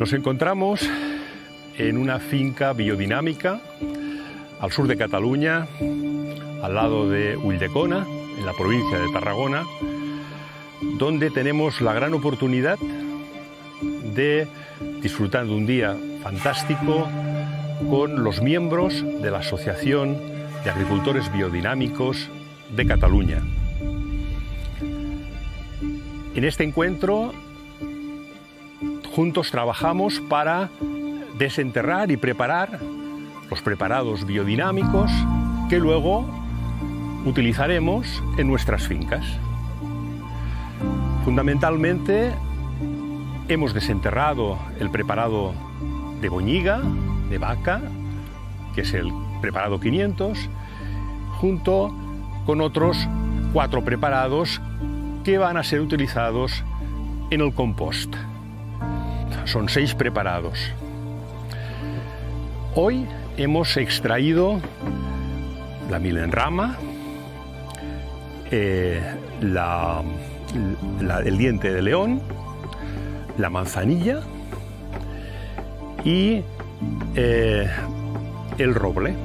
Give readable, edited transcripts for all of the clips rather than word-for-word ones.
Nos encontramos en una finca biodinámica al sur de Cataluña, al lado de Ulldecona, en la provincia de Tarragona, donde tenemos la gran oportunidad de disfrutar de un día fantástico con los miembros de la Asociación de Agricultores Biodinámicos de Cataluña. En este encuentro, juntos trabajamos para desenterrar y preparar los preparados biodinámicos que luego utilizaremos en nuestras fincas. Fundamentalmente, hemos desenterrado el preparado de boñiga, de vaca, que es el preparado 500, junto con otros 4 preparados que van a ser utilizados en el compost. Son 6 preparados. Hoy hemos extraído la milenrama, el diente de león, la manzanilla y el roble.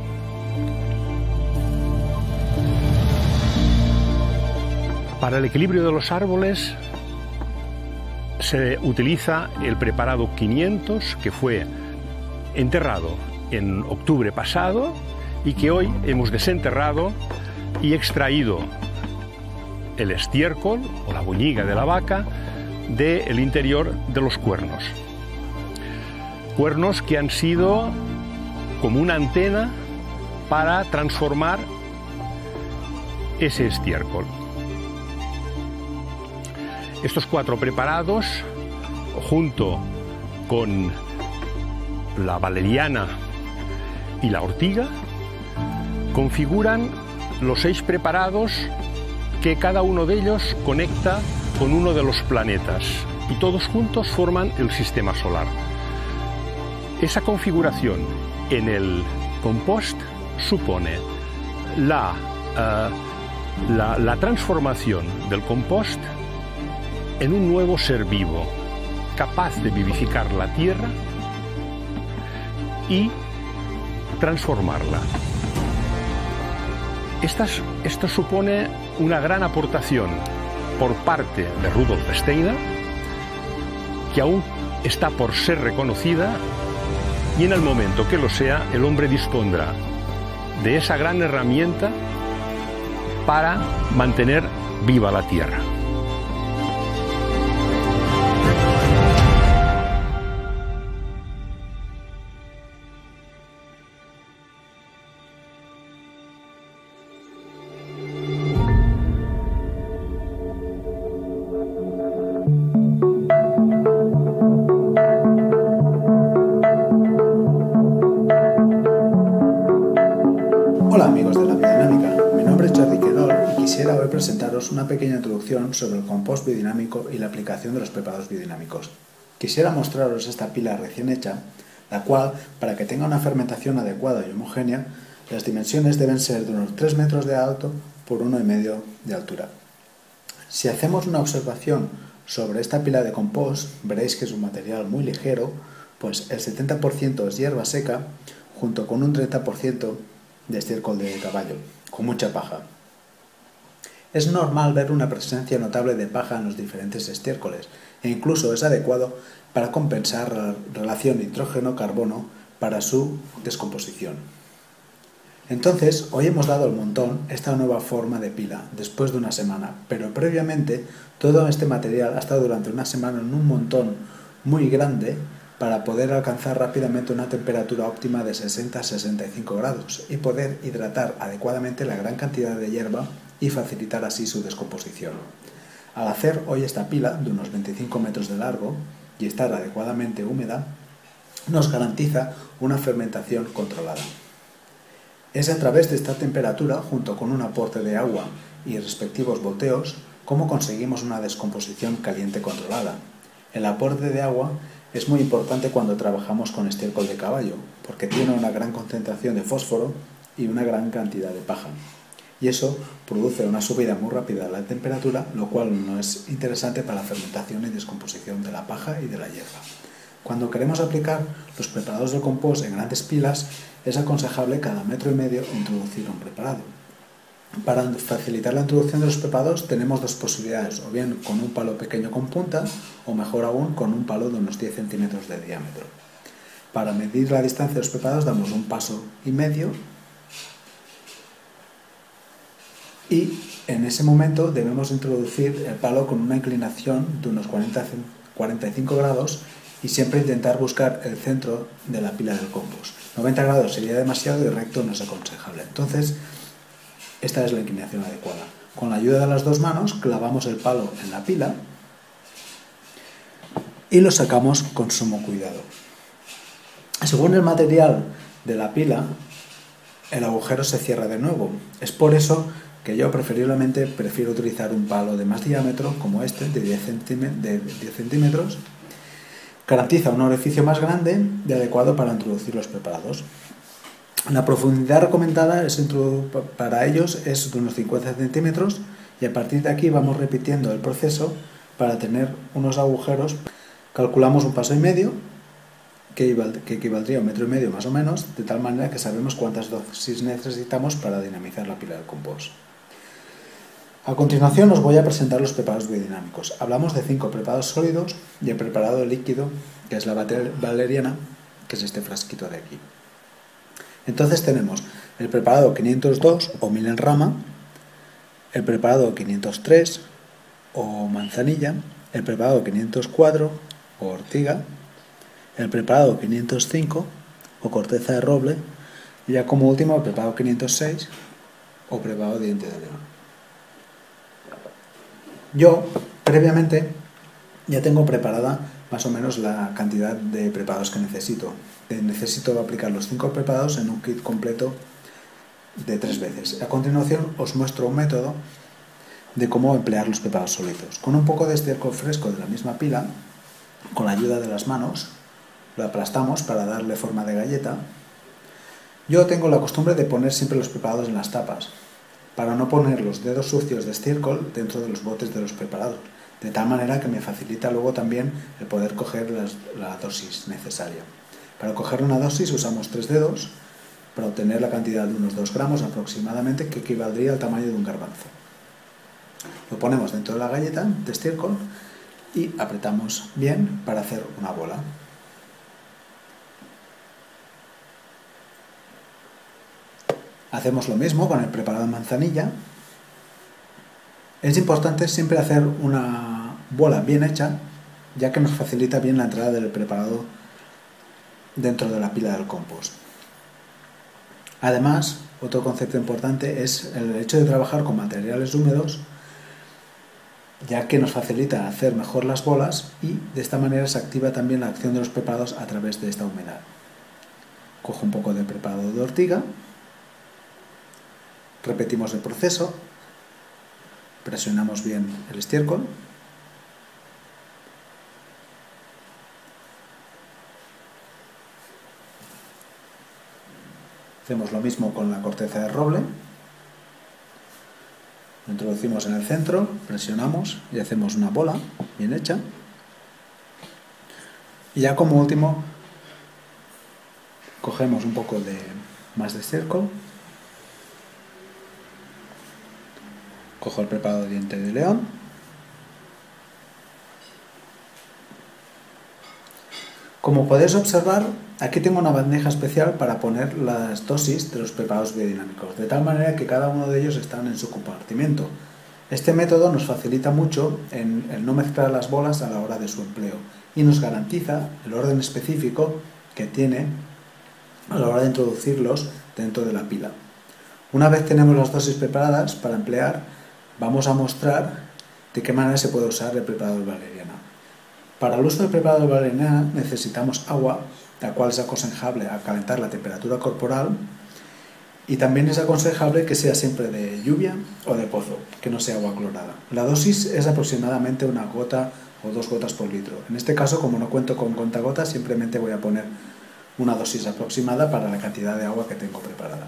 Para el equilibrio de los árboles se utiliza el preparado 500, que fue enterrado en octubre pasado y que hoy hemos desenterrado y extraído el estiércol o la boñiga de la vaca del interior de los cuernos. Cuernos que han sido como una antena para transformar ese estiércol. Estos 4 preparados, junto con la valeriana y la ortiga, configuran los 6 preparados que cada uno de ellos conecta con uno de los planetas y todos juntos forman el sistema solar. Esa configuración en el compost supone la transformación del compost en un nuevo ser vivo, capaz de vivificar la tierra y transformarla. Esto supone una gran aportación por parte de Rudolf Steiner, que aún está por ser reconocida, y en el momento que lo sea, el hombre dispondrá de esa gran herramienta para mantener viva la tierra. Hola amigos de la biodinámica, mi nombre es Jordi Querol y quisiera hoy presentaros una pequeña introducción sobre el compost biodinámico y la aplicación de los preparados biodinámicos. Quisiera mostraros esta pila recién hecha, la cual, para que tenga una fermentación adecuada y homogénea, las dimensiones deben ser de unos 3 metros de alto por 1,5 de altura. Si hacemos una observación sobre esta pila de compost, veréis que es un material muy ligero, pues el 70% es hierba seca, junto con un 30% de estiércol de caballo, con mucha paja. Es normal ver una presencia notable de paja en los diferentes estiércoles e incluso es adecuado para compensar la relación nitrógeno-carbono para su descomposición. Entonces, hoy hemos dado el montón esta nueva forma de pila después de una semana, pero previamente todo este material ha estado durante una semana en un montón muy grande para poder alcanzar rápidamente una temperatura óptima de 60 a 65 grados y poder hidratar adecuadamente la gran cantidad de hierba y facilitar así su descomposición. Al hacer hoy esta pila de unos 25 metros de largo y estar adecuadamente húmeda, nos garantiza una fermentación controlada. Es a través de esta temperatura, junto con un aporte de agua y respectivos volteos, como conseguimos una descomposición caliente controlada. El aporte de agua es muy importante cuando trabajamos con estiércol de caballo, porque tiene una gran concentración de fósforo y una gran cantidad de paja. Y eso produce una subida muy rápida de la temperatura, lo cual no es interesante para la fermentación y descomposición de la paja y de la hierba. Cuando queremos aplicar los preparados de compost en grandes pilas, es aconsejable cada 1,5 metros introducir un preparado. Para facilitar la introducción de los preparados tenemos dos posibilidades, o bien con un palo pequeño con punta, o mejor aún con un palo de unos 10 centímetros de diámetro. Para medir la distancia de los preparados damos 1,5 pasos y en ese momento debemos introducir el palo con una inclinación de unos 45 grados y siempre intentar buscar el centro de la pila del compost. 90 grados sería demasiado y recto no es aconsejable. Entonces, esta es la inclinación adecuada. Con la ayuda de las dos manos clavamos el palo en la pila y lo sacamos con sumo cuidado. Según el material de la pila, el agujero se cierra de nuevo. Es por eso que yo preferiblemente prefiero utilizar un palo de más diámetro, como este, de 10 centímetros. Garantiza un orificio más grande y adecuado para introducir los preparados. La profundidad recomendada para ellos es de unos 50 centímetros y a partir de aquí vamos repitiendo el proceso para tener unos agujeros. Calculamos 1,5 pasos, que equivaldría a 1,5 metros más o menos, de tal manera que sabemos cuántas dosis necesitamos para dinamizar la pila del compost. A continuación os voy a presentar los preparados biodinámicos. Hablamos de 5 preparados sólidos y el preparado líquido, que es la valeriana, que es este frasquito de aquí. Entonces tenemos el preparado 502 o miel en rama, el preparado 503 o manzanilla, el preparado 504 o ortiga, el preparado 505 o corteza de roble y ya como último el preparado 506 o preparado de diente de león. Yo previamente ya tengo preparada más o menos la cantidad de preparados que necesito. Necesito aplicar los 5 preparados en un kit completo de 3 veces. A continuación os muestro un método de cómo emplear los preparados sólidos. Con un poco de estiércol fresco de la misma pila, con la ayuda de las manos, lo aplastamos para darle forma de galleta. Yo tengo la costumbre de poner siempre los preparados en las tapas, para no poner los dedos sucios de estiércol dentro de los botes de los preparados, de tal manera que me facilita luego también el poder coger la dosis necesaria. Para coger una dosis usamos 3 dedos para obtener la cantidad de unos 2 gramos aproximadamente, que equivaldría al tamaño de un garbanzo. Lo ponemos dentro de la galleta de estiércol y apretamos bien para hacer una bola. Hacemos lo mismo con el preparado de manzanilla. Es importante siempre hacer una bola bien hecha, ya que nos facilita bien la entrada del preparado dentro de la pila del compost. Además, otro concepto importante es el hecho de trabajar con materiales húmedos, ya que nos facilita hacer mejor las bolas y de esta manera se activa también la acción de los preparados a través de esta humedad. Cojo un poco de preparado de ortiga. Repetimos el proceso, presionamos bien el estiércol, hacemos lo mismo con la corteza de roble, lo introducimos en el centro, presionamos y hacemos una bola bien hecha y ya como último cogemos un poco más de estiércol. Cojo el preparado de diente de león, como podéis observar, aquí tengo una bandeja especial para poner las dosis de los preparados biodinámicos, de tal manera que cada uno de ellos están en su compartimento. Este método nos facilita mucho en el no mezclar las bolas a la hora de su empleo y nos garantiza el orden específico que tiene a la hora de introducirlos dentro de la pila. Una vez tenemos las dosis preparadas para emplear, vamos a mostrar de qué manera se puede usar el preparado de valeriana. Para el uso del preparado de valeriana necesitamos agua, la cual es aconsejable a calentar la temperatura corporal, y también es aconsejable que sea siempre de lluvia o de pozo, que no sea agua clorada. La dosis es aproximadamente 1 gota o 2 gotas por litro. En este caso, como no cuento con contagotas, simplemente voy a poner una dosis aproximada para la cantidad de agua que tengo preparada.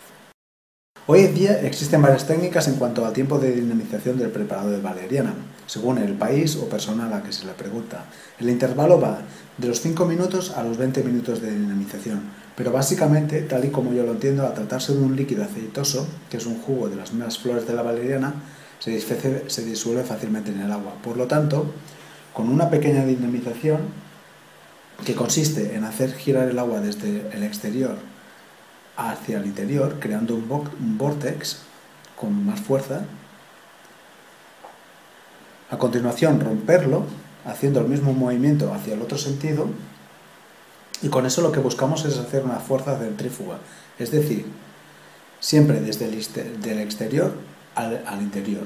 Hoy en día existen varias técnicas en cuanto al tiempo de dinamización del preparado de valeriana. según el país o persona a la que se le pregunta. El intervalo va de los 5 minutos a los 20 minutos de dinamización, pero básicamente, tal y como yo lo entiendo, al tratarse de un líquido aceitoso, que es un jugo de las mismas flores de la valeriana, se disuelve fácilmente en el agua. Por lo tanto, con una pequeña dinamización, que consiste en hacer girar el agua desde el exterior hacia el interior, creando un vórtex con más fuerza, a continuación romperlo, haciendo el mismo movimiento hacia el otro sentido, y con eso lo que buscamos es hacer una fuerza centrífuga, es decir, siempre desde del exterior al interior,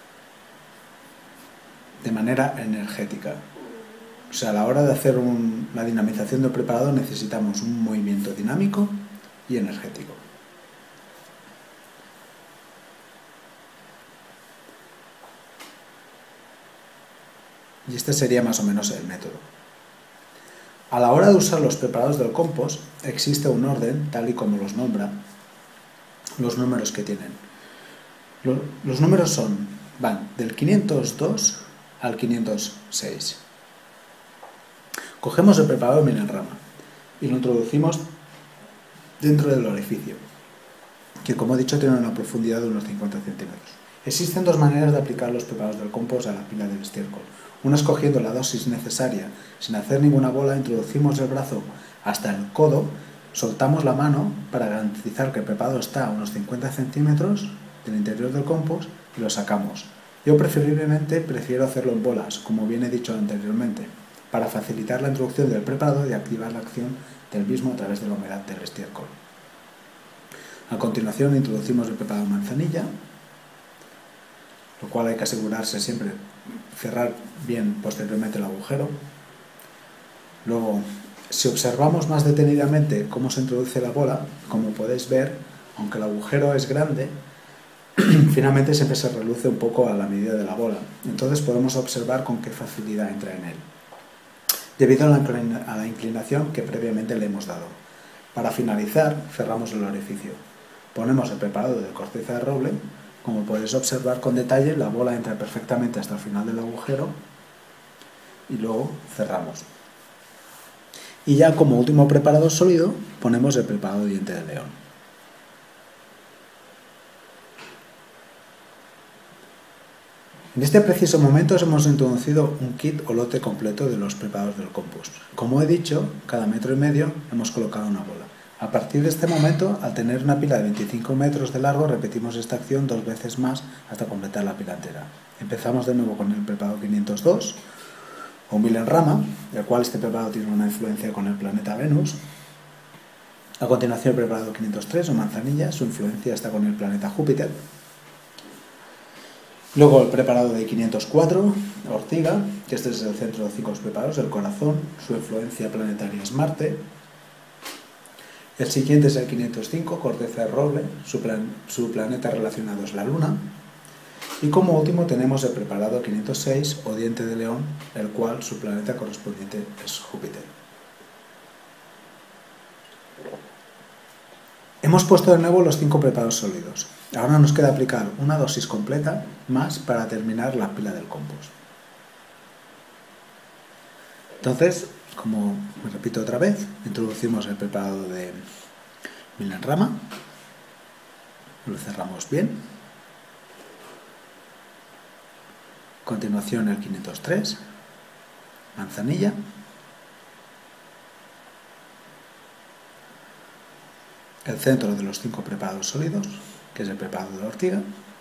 de manera energética. O sea, a la hora de hacer la dinamización del preparado necesitamos un movimiento dinámico y energético. Y este sería más o menos el método. A la hora de usar los preparados del compost existe un orden, tal y como los nombra, los números que tienen. Los números van del 502 al 506. Cogemos el preparado de Milenrama y lo introducimos dentro del orificio, que como he dicho tiene una profundidad de unos 50 centímetros. Existen dos maneras de aplicar los preparados del compost a la pila del estiércol. Una es cogiendo la dosis necesaria, sin hacer ninguna bola, introducimos el brazo hasta el codo, soltamos la mano para garantizar que el preparado está a unos 50 centímetros del interior del compost y lo sacamos. Yo preferiblemente prefiero hacerlo en bolas, como bien he dicho anteriormente, para facilitar la introducción del preparado y activar la acción del mismo a través de la humedad del estiércol. A continuación introducimos el preparado de manzanilla, lo cual hay que asegurarse siempre cerrar bien posteriormente el agujero. Luego, si observamos más detenidamente cómo se introduce la bola, como podéis ver, aunque el agujero es grande, finalmente siempre se reluce un poco a la medida de la bola. Entonces podemos observar con qué facilidad entra en él, debido a la inclinación que previamente le hemos dado. Para finalizar, cerramos el orificio. Ponemos el preparado de corteza de roble. Como podéis observar con detalle, la bola entra perfectamente hasta el final del agujero y luego cerramos. Y ya como último preparado sólido, ponemos el preparado de diente de león. En este preciso momento hemos introducido un kit o lote completo de los preparados del compost. Como he dicho, cada 1,5 metros hemos colocado una bola. A partir de este momento, al tener una pila de 25 metros de largo, repetimos esta acción 2 veces más hasta completar la pila entera. Empezamos de nuevo con el preparado 502, o Milenrama, el cual este preparado tiene una influencia con el planeta Venus. A continuación el preparado 503, o manzanilla, su influencia está con el planeta Júpiter. Luego el preparado de 504, ortiga, que este es el centro de ciclos preparados, el corazón, su influencia planetaria es Marte. El siguiente es el 505, corteza de roble, su planeta relacionado es la Luna. Y como último tenemos el preparado 506, o diente de león, el cual su planeta correspondiente es Júpiter. Hemos puesto de nuevo los 5 preparados sólidos. Ahora nos queda aplicar una dosis completa más para terminar la pila del compost. Entonces, como me repito otra vez, introducimos el preparado de Milenrama, lo cerramos bien. A continuación el 503, manzanilla. El centro de los 5 preparados sólidos, que es el preparado de la ortiga.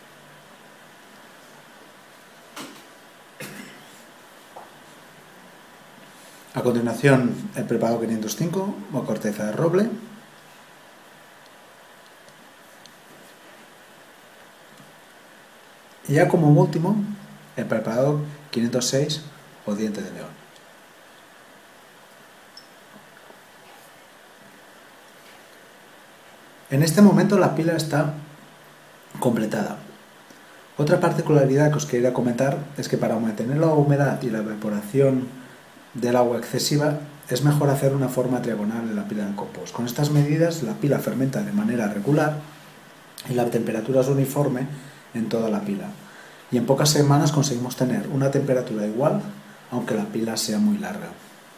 A continuación, el preparado 505, o corteza de roble. Y ya como último, el preparado 506, o diente de león. En este momento la pila está completada. Otra particularidad que os quería comentar es que para mantener la humedad y la evaporación del agua excesiva es mejor hacer una forma triagonal en la pila del compost. Con estas medidas la pila fermenta de manera regular y la temperatura es uniforme en toda la pila. y en pocas semanas conseguimos tener una temperatura igual, aunque la pila sea muy larga.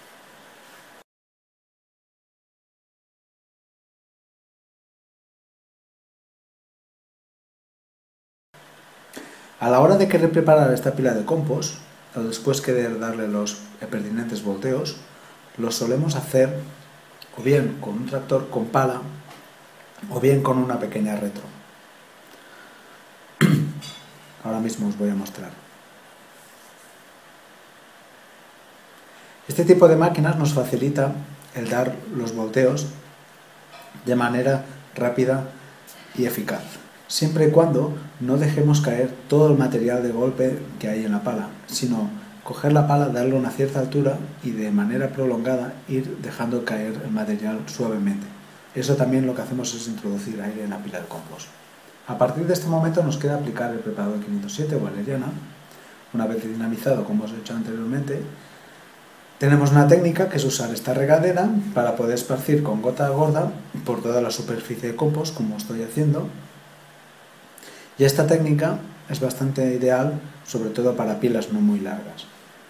A la hora de querer preparar esta pila de compost, o después querer darle los pertinentes volteos, lo solemos hacer o bien con un tractor con pala o bien con una pequeña retro. Ahora mismo os voy a mostrar. Este tipo de máquinas nos facilita el dar los volteos de manera rápida y eficaz, siempre y cuando no dejemos caer todo el material de golpe que hay en la pala, sino coger la pala, darle una cierta altura y de manera prolongada ir dejando caer el material suavemente. Eso también lo que hacemos es introducir aire en la pila de compost. A partir de este momento nos queda aplicar el preparador 507 o valeriana. Una vez dinamizado, como os he hecho anteriormente, tenemos una técnica que es usar esta regadera para poder esparcir con gota gorda por toda la superficie de compost, como estoy haciendo. Y esta técnica es bastante ideal, sobre todo para pilas no muy largas.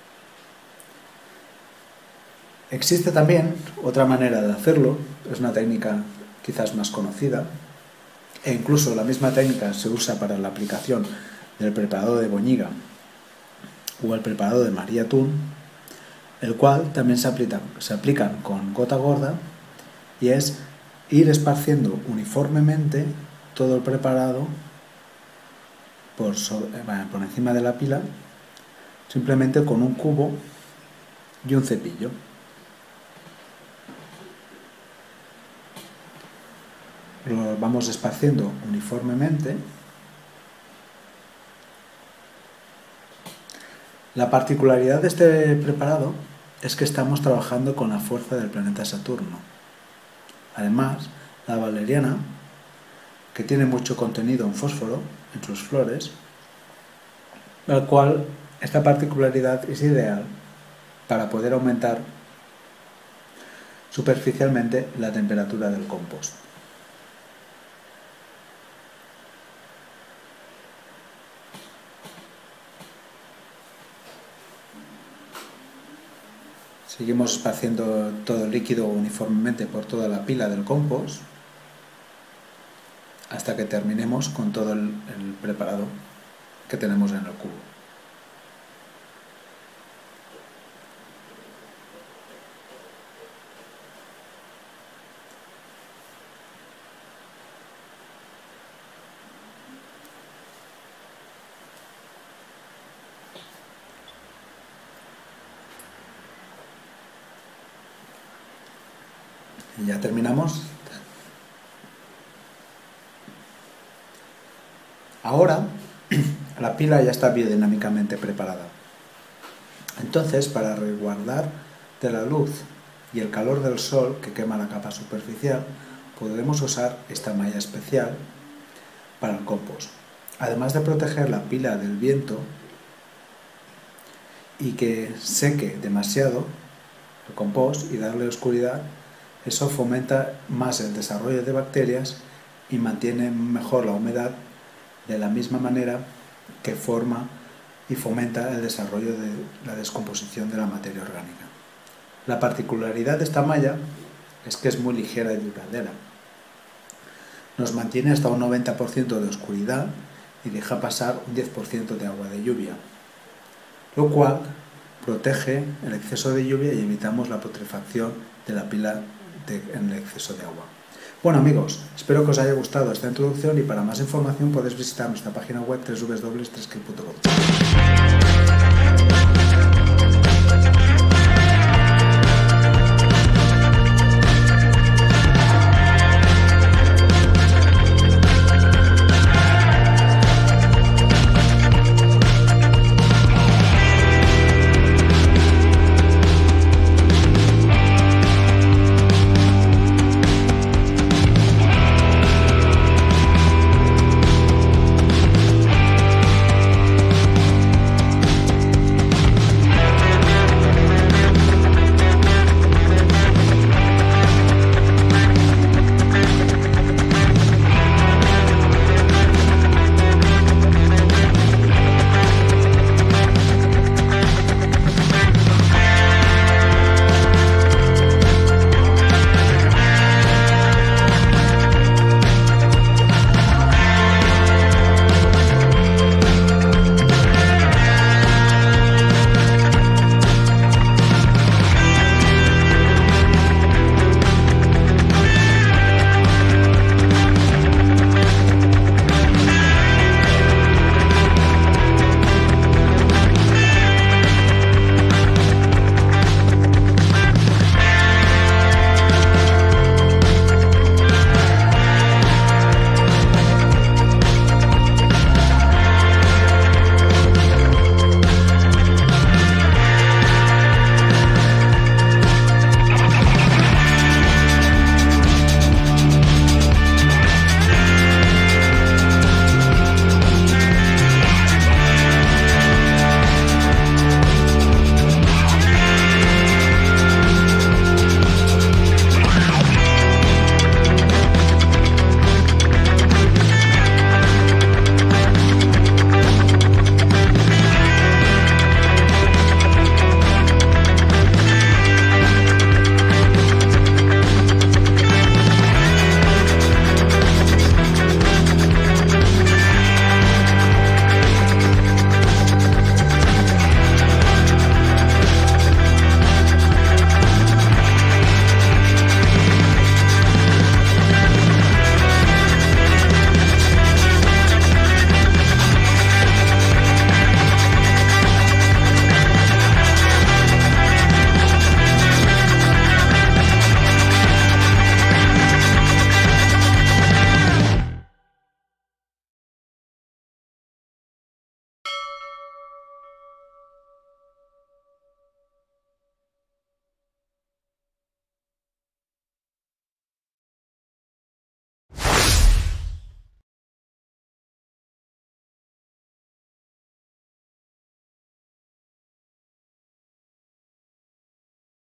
Existe también otra manera de hacerlo, es una técnica quizás más conocida, e incluso la misma técnica se usa para la aplicación del preparador de boñiga o el preparador de María Atún, el cual también se aplican con gota gorda, y es ir esparciendo uniformemente todo el preparado por encima de la pila, simplemente con un cubo y un cepillo. Lo vamos esparciendo uniformemente. La particularidad de este preparado es que estamos trabajando con la fuerza del planeta Saturno. Además, la valeriana, que tiene mucho contenido en fósforo en sus flores, la cual esta particularidad es ideal para poder aumentar superficialmente la temperatura del compost. Seguimos esparciendo todo el líquido uniformemente por toda la pila del compost hasta que terminemos con todo el preparado que tenemos en el cubo. Y ya terminamos. Ahora la pila ya está biodinámicamente preparada. Entonces, para resguardar de la luz y el calor del sol que quema la capa superficial, podremos usar esta malla especial para el compost. Además de proteger la pila del viento y que seque demasiado el compost y darle oscuridad, eso fomenta más el desarrollo de bacterias y mantiene mejor la humedad, de la misma manera que forma y fomenta el desarrollo de la descomposición de la materia orgánica. La particularidad de esta malla es que es muy ligera y duradera. Nos mantiene hasta un 90% de oscuridad y deja pasar un 10% de agua de lluvia, lo cual protege el exceso de lluvia y evitamos la putrefacción de la pila en el exceso de agua. Bueno amigos, espero que os haya gustado esta introducción y para más información podéis visitar nuestra página web www.3skill.com.